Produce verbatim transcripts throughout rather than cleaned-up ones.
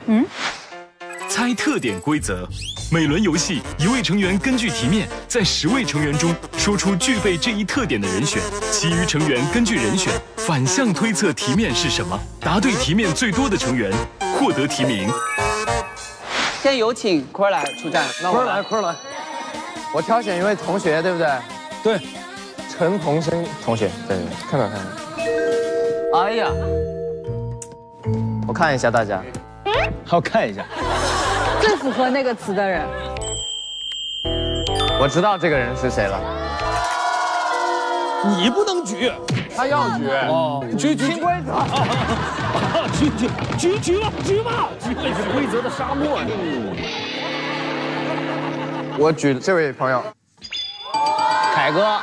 嗯。 猜特点规则：每轮游戏，一位成员根据题面，在十位成员中说出具备这一特点的人选，其余成员根据人选反向推测题面是什么。答对题面最多的成员获得提名。 先有请坤儿来出战。 那我来，坤儿来。我挑选一位同学，对不对？ 对。 陈鹏生同学，对对，看到看到。 哎呀， 我看一下大家。 好看一下。 最符合那个词的人。 我知道这个人是谁了。 你不能举， 他要举。 哦，举举。 听规则。 举举举举吧，举吧，举你是规则的沙漠呀。 我举这位朋友，凯哥。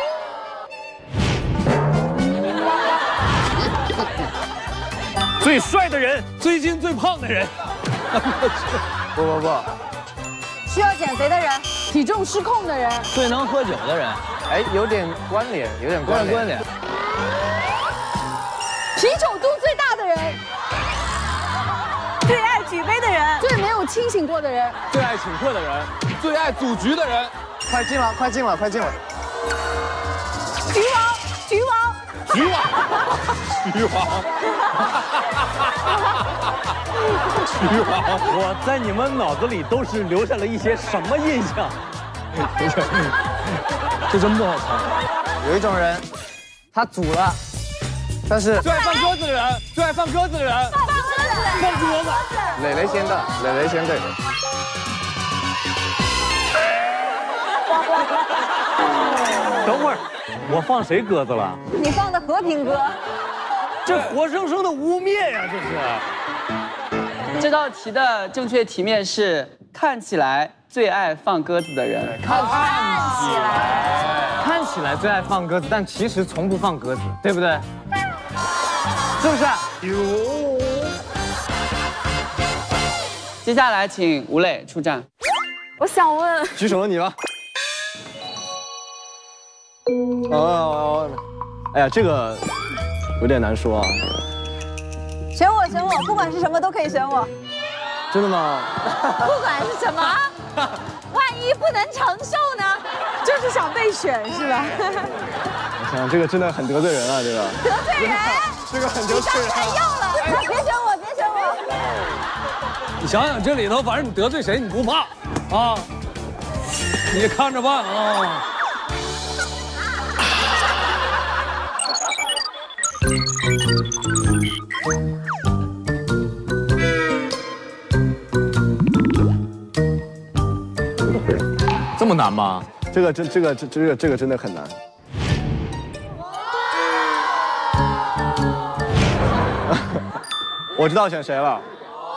最帅的人，最近最胖的人。 不不不， 需要减肥的人，体重失控的人， 最能喝酒的人。 哎，有点关联，有点关联。 关联。 啤酒肚最大的人，最爱举杯的人，最没有清醒过的人， 最爱请客的人，最爱组局的人。 快进了，快进了，快进了！ 局王，局王， 局王，局王，局王！我在你们脑子里都是留下了一些什么印象？这真不好猜。 有一种人，他组了，但是最爱放鸽子的人，最爱放鸽子的人， 放鸽子， 放鸽子。 磊磊先的，磊磊先对。 等会儿，我放谁鸽子了？ 你放的和平鸽。 这活生生的污蔑呀！这是。 这道题的正确题面是看起来最爱放鸽子的人。 看起来，看起来最爱放鸽子，但其实从不放鸽子，对不对？是不是？ 哟。接下来请吴磊出战。 我想问， 举手了你吧。哦哦，哎呀，这个有点难说啊。 选我，选我，不管是什么都可以选我。 真的吗？ 不管是什么，万一不能承受呢？就是想被选是吧？ 我想这个真的很得罪人啊，这个。 得罪人？ 这个很得罪人。 你刚才要了，别选我，别选我。 你想想这里头，反正你得罪谁你不怕啊？你看着办啊。这么难吗？ 这个真这个这这个这个真的很难。我知道选谁了。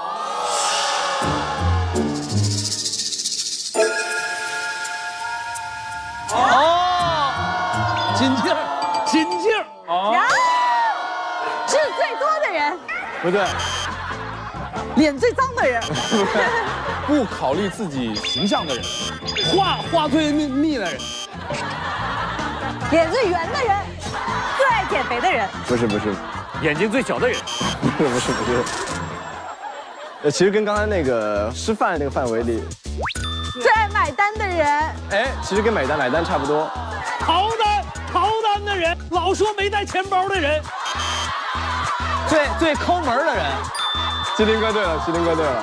哦，金靖，金靖。哦。 痣最多的人。 不对。 脸最脏的人。 不考虑自己形象的人，话话最密密的人， 脸最圆的人，最爱减肥的人。 不是不是， 眼睛最小的人， 不是不是不是。呃，其实跟刚才那个吃饭那个范围里， 最爱买单的人。 哎，其实跟买单买单差不多。 逃单逃单的人，老说没带钱包的人， 最最抠门的人。麒麟哥对了，麒麟哥对了。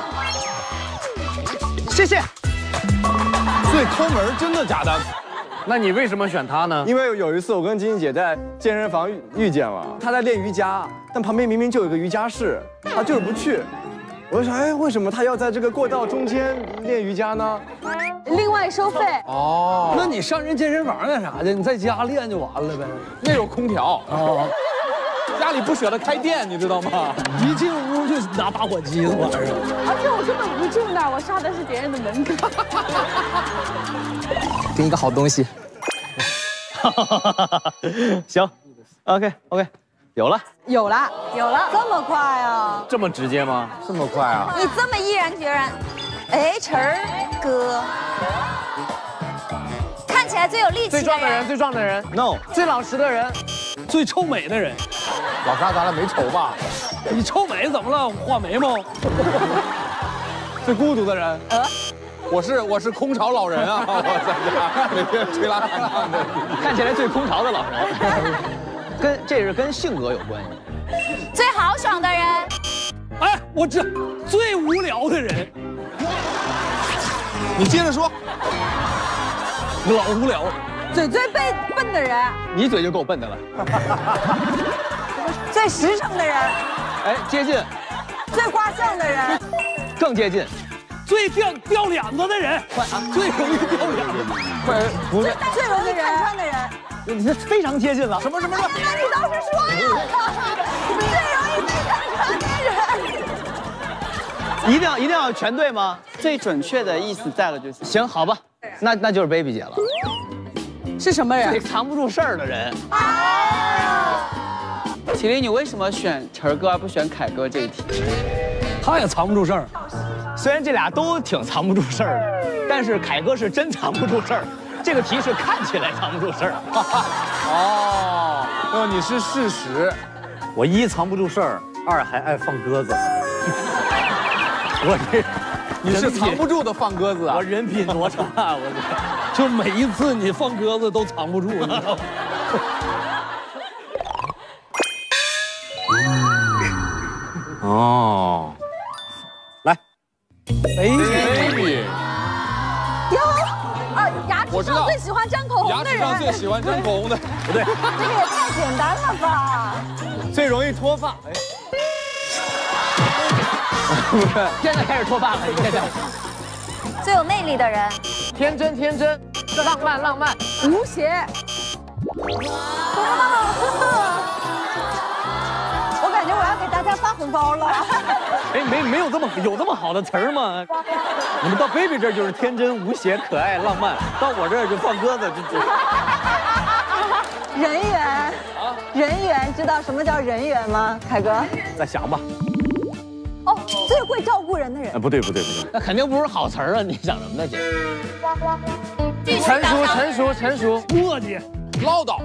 谢谢。 最抠门，真的假的？那你为什么选他呢？ 因为有一次我跟金晶姐在健身房遇遇见了，她在练瑜伽，但旁边明明就有个瑜伽室，她就是不去。我就想，哎，为什么她要在这个过道中间练瑜伽呢？ 另外收费。 哦，那你上人健身房干啥去？你在家练就完了呗。那有空调啊。家里不舍得开店，你知道吗？一进屋就拿打火机，晚上。 而且我根本不住那儿，我刷的是别人的门卡。 给你个好东西。 行 ，OK OK， 有了， 有了，有了，这么快啊？ 这么直接吗？这么快啊？ 你这么毅然决然，哎，晨儿哥，看起来最有力气最壮的人，最壮的人 ，No， 最老实的人， 最臭美的人。 老沙，咱俩没仇吧？ 你臭美怎么了？画眉毛。 最孤独的人。呃，我是我是空巢老人啊！我在家每天吹拉弹唱的， 看起来最空巢的老人。跟这是跟性格有关系。 最豪爽的人。 哎，我这最无聊的人。 你接着说。 老无聊。 嘴最笨笨的人。 你嘴就够笨的了。 最实诚的人。 哎，接近。 最卦象的人。 更接近。 最掉掉脸子的人。快啊！最容易掉脸子。 快，不是。 最容易看穿的人。 你这非常接近了。 什么什么？ 那你倒是说呀！最容易被看穿的人。 一定要一定要全对吗？ 最准确的意思在了就行。 行，好吧，那那就是 baby 姐了。 是什么人？ 最藏不住事儿的人。 麒麟，你为什么选晨哥而不选凯哥这一题？ 他也藏不住事儿。 虽然这俩都挺藏不住事儿的，但是凯哥是真藏不住事儿。这个题是看起来藏不住事儿。 哦，哦，你是事实。 我一藏不住事儿，二还爱放鸽子。我这， 你是藏不住的放鸽子啊！ 我人品多差，我就每一次你放鸽子都藏不住，你知道吗？ 哦，来 ，baby， 哟，啊，牙齿我知道上最喜欢沾口红牙的人。 齿上最喜欢沾口红的，不对， 这个也太简单了吧？ 最容易脱发。哎。 不是，现在开始脱发了，你现在。 最有魅力的人。 天真天真，浪漫浪漫， 吴邪。我感觉我要给大家发红包了。 哎，没没有这么有这么好的词儿吗？你们到 baby 这儿就是天真无邪、可爱浪漫，到我这儿就放鸽子，就就。人缘。人缘，知道什么叫人缘吗？凯哥。 再想吧。 哦，最会照顾人的人。 啊，不对不对不对， 那肯定不是好词儿啊！你想什么呢，姐？ 成熟成熟成熟， 磨叽， 唠叨，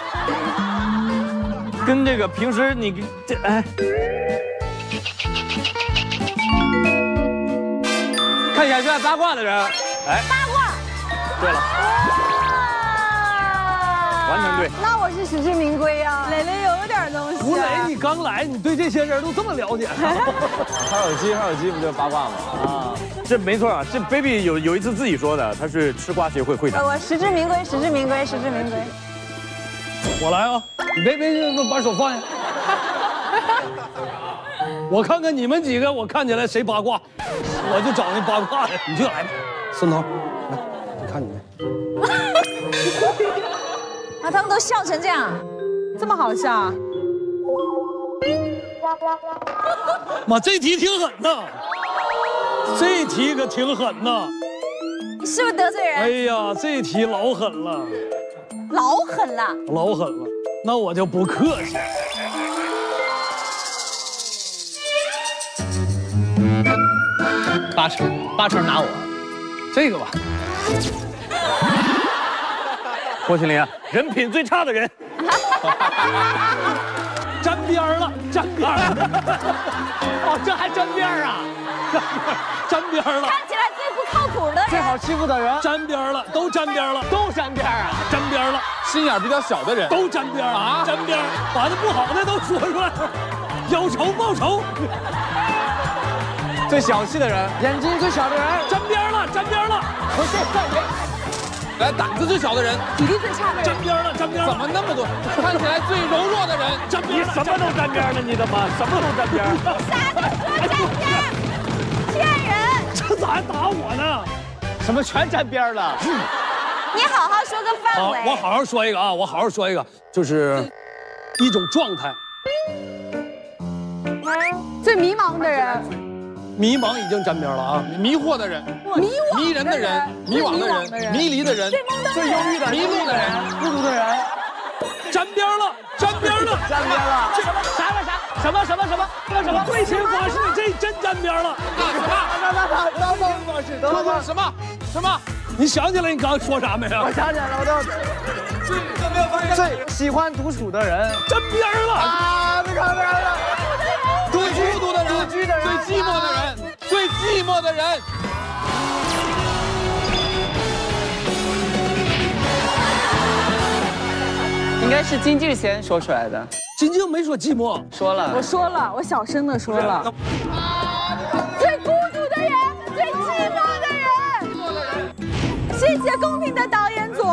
跟这个平时你这哎，看起来就爱八卦的人，哎， 八卦。 对了，完全对。 那我是实至名归呀。蕾蕾有点东西。 吴磊，你刚来，你对这些人都这么了解？ 哈耳机，哈耳机不就是八卦吗？ 啊，这没错啊，这 baby 有有一次自己说的，他是吃瓜协会会长。 我实至名归，实至名归，实至名归。 我来啊！你别别把手放下。我看看你们几个，我看起来谁八卦，我就找那八卦的，你就来吧。孙涛，来，你看你们。 啊，他们都笑成这样，这么好笑。 妈，这题挺狠呐，这题可挺狠呐。 你是不是得罪人？ 哎呀，这题老狠了， 老狠了， 老狠了。那我就不客气。 八成八成拿我， 这个吧。 郭麒麟，人品最差的人。 沾边了，沾边了。 哦，这还沾边啊？ 沾边了。 看起来最不靠谱的人， 最好欺负的人， 沾边了，都沾边了， 都沾边啊！ 沾边了， 心眼比较小的人都沾边啊！沾边，把那不好的都说出来，有仇报仇。 最小气的人， 眼睛最小的人， 沾边了，沾边了。 不是在人。 来，胆子最小的人， 体力最差的人， 沾边了，沾边了。 怎么那么多？看起来最柔弱的人， 沾边了， 你什么都沾边呢？你怎么什么都沾边？ 傻子说沾边，骗人！ 这咋还打我呢？ 什么全沾边了？ 你好好说个范好， 围。 我好好说一个啊，我好好说一个，就是一种状态。 最迷茫的人， 迷茫已经沾边了啊！ 迷惑的人， 迷惘迷人的人，迷惘的人，迷离的人， 最忧郁的迷路的人， 孤独的人， 沾边了，沾边了， 沾边了！啥啥啥？什么什么什么？那什么？ 对秦发誓，这真沾边了。 什么？ 等等我是等等什么什么？ 你想起来你刚刚说啥没有？ 我想起来了，我等最喜欢独处的人， 沾边了啊！你看那个。 居的人， 最寂寞的人，最寂寞的人。 应该是金靖先说出来的。 金靖没说寂寞， 说了。 我说了，我小声的说了。最孤独的人，最寂寞的人。谢谢公平的导演组。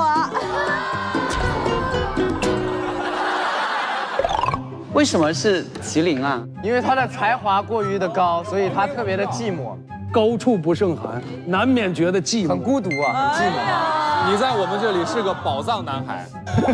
为什么是麒麟啊？ 因为他的才华过于的高，所以他特别的寂寞， 高处不胜寒，难免觉得寂寞， 很孤独啊，很寂寞。 你在我们这里是个宝藏男孩。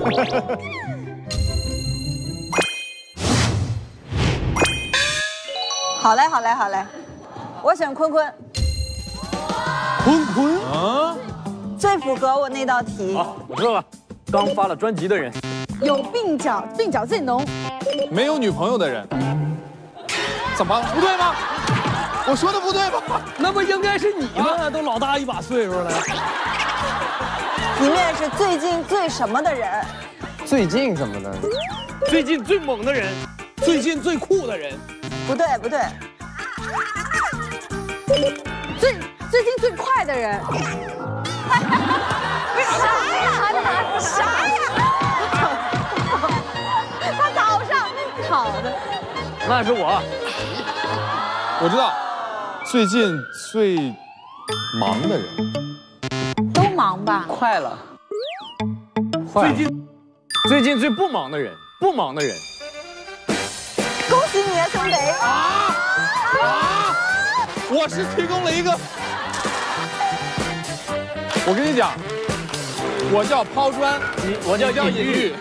好嘞，好嘞，好嘞，我选坤坤。 坤坤啊， 最符合我那道题。 好，我知道了，刚发了专辑的人， 有鬓角，鬓角最浓。 没有女朋友的人，怎么不对吗？我说的不对吧？ 那不应该是你吗？都老大一把岁数了。 里面是最近最什么的人？ 最近怎么的？ 最近最猛的人， 最近最酷的人。 不对，不对。最最近最快的人。啥呀？啥呀？他早上跑的。 那是我。 我知道，最近最忙的人。 都忙吧？ 快了。 最近最近最不忙的人，不忙的人。 恭喜你啊，兄弟！ 啊啊！我是提供了一个，我跟你讲，我叫抛砖， 你我叫叫隐喻。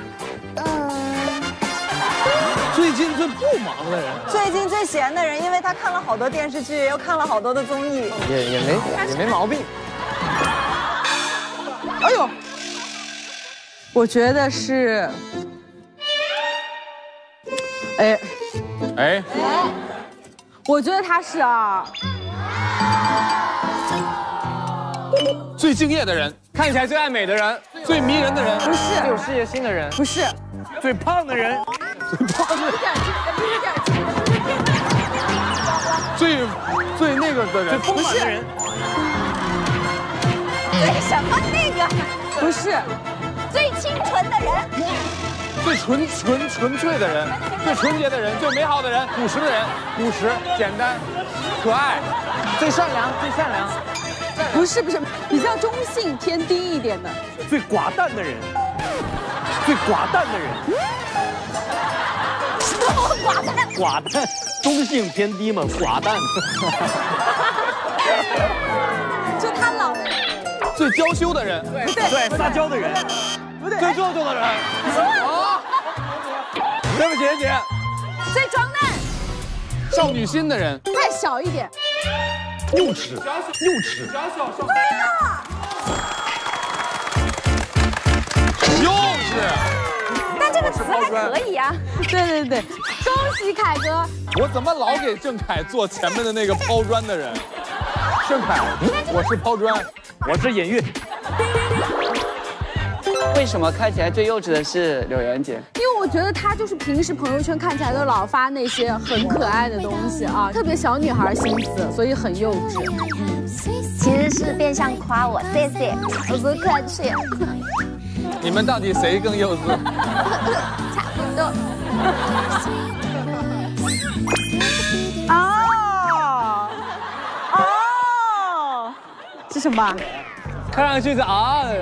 最近最不忙的人， 最近最闲的人，因为他看了好多电视剧，又看了好多的综艺， 也也没也没毛病。 哎呦，我觉得是，哎哎， 我觉得他是啊， 最敬业的人， 看起来最爱美的人， 最迷人的人， 不是， 最有事业心的人， 不是， 最胖的人， 最胖的， 最最那个的人， 最丰满的人， 最什么那个？不是，最清纯的人， 最纯纯纯粹的人，最纯洁的人，最美好的人，朴实的人，朴实、简单、可爱， 最善良，最善良。 不是不是，比较中性偏低一点的， 最寡淡的人，最寡淡的人。 寡淡， 寡淡，中性偏低嘛，寡淡。 就他老， 最娇羞的人， 不对， 最撒娇的人， 不对， 最做作的人。 啊！对不起，姐。 最装嫩， 少女心的人， 再小一点， 幼稚，幼稚。 幼稚。 但这个词还可以呀。对对对，恭喜凯哥。 我怎么老给郑恺做前面的那个抛砖的人？郑恺，我是抛砖， 我是隐喻。 为什么看起来最幼稚的是柳岩姐？ 因为我觉得她就是平时朋友圈看起来都老发那些很可爱的东西啊，特别小女孩心思，所以很幼稚。 其实是变相夸我，谢谢，我不客气。 你们到底谁更幼稚？ 差不多。 哦哦，是什么？ 看上去是啊的人。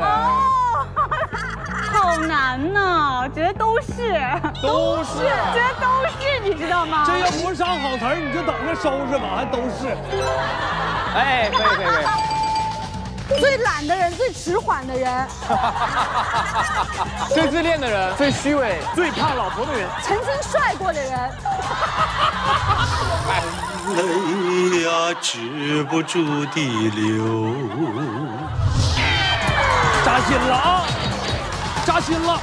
好难呐，我觉得都是， 都是， 觉得都是，你知道吗？ 这要不是上好词儿，你就等着收拾吧，还都是。 哎，可以可以可以。 最懒的人，最迟缓的人， 最自恋的人， 最虚伪， 最怕老婆的人， 曾经帅过的人。 泪呀，止不住地流。 扎心了啊！扎心了！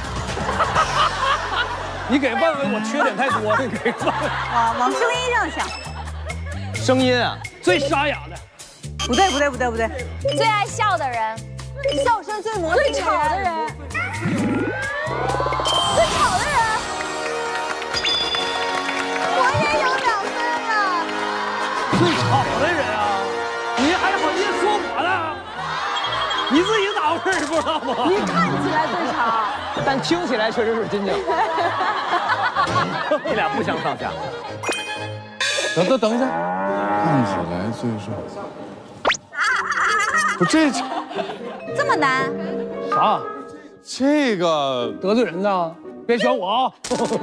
你给问问我缺点太多，你给问问。 啊，往声音上想。 声音啊， 最沙哑的。 不对不对不对不对， 最爱笑的人， 笑声最魔性、最吵的人，最吵的人，我也有两分啊！ 不知道吗？ 你看起来最长， 但听起来确实是金奖。你俩不相上下。 等等等一下，看起来最瘦。不，这这么难？ 啥？ 这个得罪人呢？别选我啊！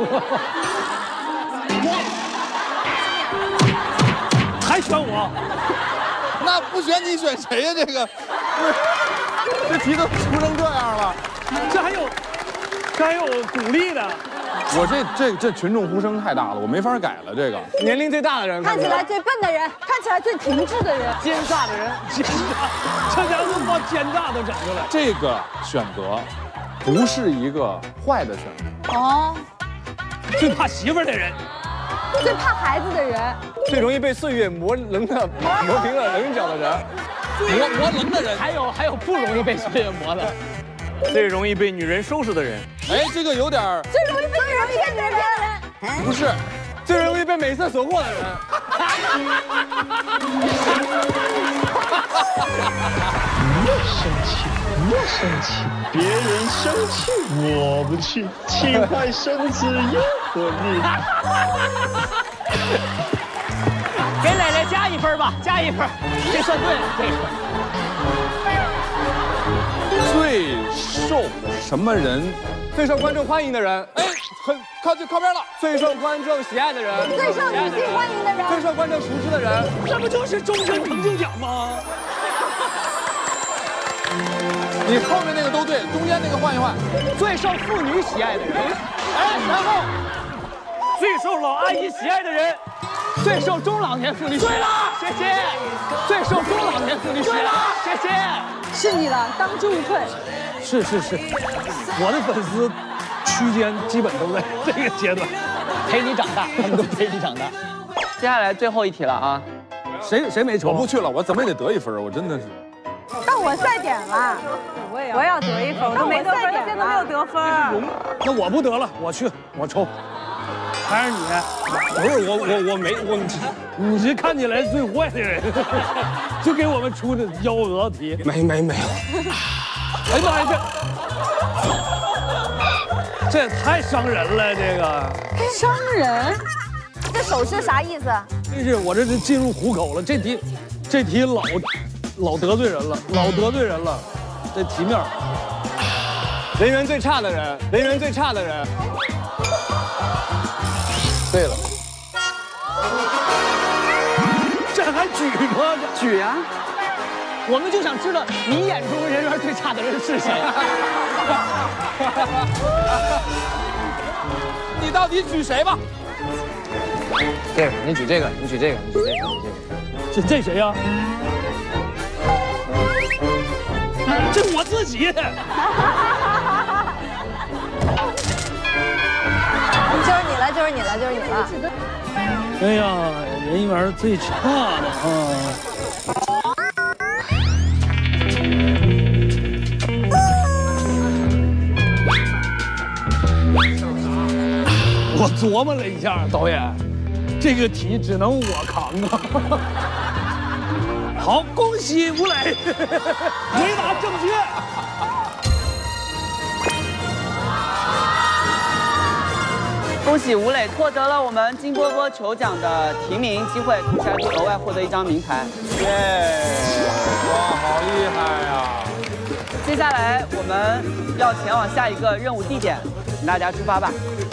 还选我？ 那不选你选谁呀？这个，这题都出成这样了， 这还有，这还有鼓励的。 我这这这群众呼声太大了，我没法改了。这个年龄最大的人， 看起来最笨的人，看起来最停滞的人， 奸诈的人，奸诈，这家伙把奸诈都整出来。 这个选择不是一个坏的选择。 哦， 最怕媳妇儿的人， 最怕孩子的人， 最容易被岁月磨棱的磨平了棱角的人， 磨磨棱的人，还有还有不容易被岁月磨的， 最容易被女人收拾的人。 哎，这个有点儿最容易被女人骗的人， 不是， 最容易被美色所惑的人。 莫生气，莫生气，别人生气我不气，气坏身子又何必？ 给磊磊加一分吧，加一分，这算对了，这个。 最受什么人？ 最受观众欢迎的人， 哎，很靠近靠边了。 最受观众喜爱的人， 最受女性欢迎的人， 最受观众熟知的人， 这不就是终身成就奖吗？ 你后面那个都对，中间那个换一换。 最受妇女喜爱的人，哎，然后最受老阿姨喜爱的人，最受中老年妇女喜爱。对了，谢谢。最受中老年妇女喜爱。谢谢。 是你了，当之无愧。 是是是，我的粉丝区间基本都在这个阶段，陪你长大，他们都陪你长大。 接下来最后一题了啊， 谁谁没抽？ 我不去了，我怎么也得一分，我真的是。 但我赛点了，我也要，我要得一分，我都没得分，现在都没有得分。 那我不得了，我去，我抽。还是你？不是我，我我没我，你是看起来最坏的人，就给我们出的幺蛾子题。没没没有。哎呀妈呀，这这也太伤人了，这个。 伤人？ 这手势啥意思？ 真是我这是进入虎口了，这题，这题老老得罪人了，老得罪人了，这题面。 人缘最差的人，人缘最差的人。 对了， 这还举吗？ 举啊！ 我们就想知道你眼中人缘最差的人是谁。 你到底举谁吧？ 这个，你举这个，你举这个，你举这个，你举这个。 这这谁呀？这我自己。 就是你了，就是你了，就是你了。 哎呀，人缘最差的啊！我琢磨了一下，导演，这个题只能我扛啊。好，恭喜吴磊，回答正确。 恭喜吴磊获得了我们金波波球奖的提名机会，同时还可以额外获得一张名牌。 耶！哇，好厉害呀！ 接下来我们要前往下一个任务地点，请大家出发吧。